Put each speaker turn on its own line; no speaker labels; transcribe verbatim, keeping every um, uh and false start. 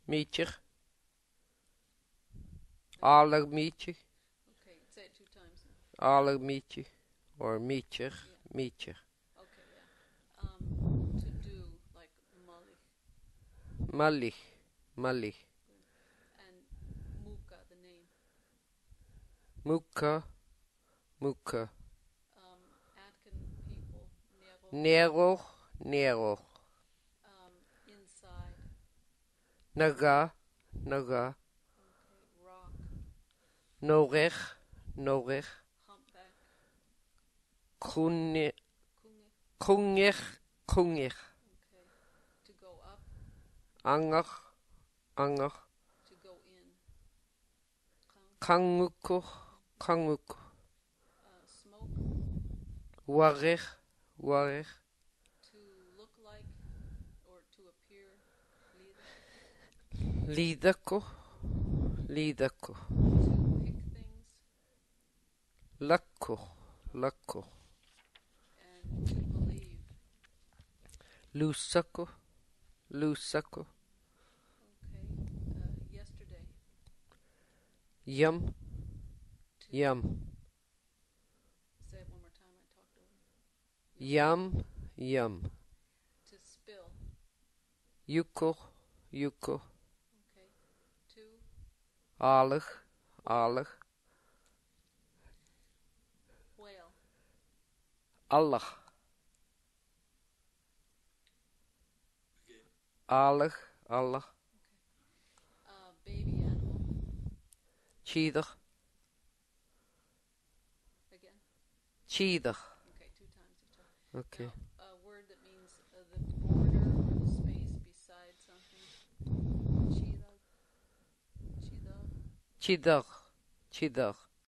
Meacher. Aller meacher.
Okay, say it two times now.
Aller meacher. Or meacher.
Yeah.
Meacher.
Okay, yeah. Um, to do, like malich.
Malich. Malich.
And muka, the name.
Muka. Muka.
Um, Atkin people. Nero.
Nero. Nero.
Um, inside.
Naga. Naga.
Okay, rock.
Norech. Norech.
Humpback.
Krune.
Kunge.
Krungich. Krungich.
Okay. To go up.
Anger. Anger.
To go in.
Kanguko. Kanguko.
Uh, smoke.
Warech. Warech.
To look like or to appear. Leader.
Lidako. Lidako.
To pick things.
Lakko. Lakko.
And to believe.
Lusako. Lusako.
Okay. Uh, yesterday.
Yum.
To
Yum.
say it one more time. I talked over.
Yum. Yum.
To spill.
Yuko. Yuko.
Okay. To
Alig. Alig.
whale.
Allah. Alig. Allah.
Uh, baby animal.
Cheetah.
Again.
Cheetah.
Okay, two times each time.
Okay.
Now, a word that means uh, the border or the space beside something. Chida. Chida.
Cheetah. Cheetah.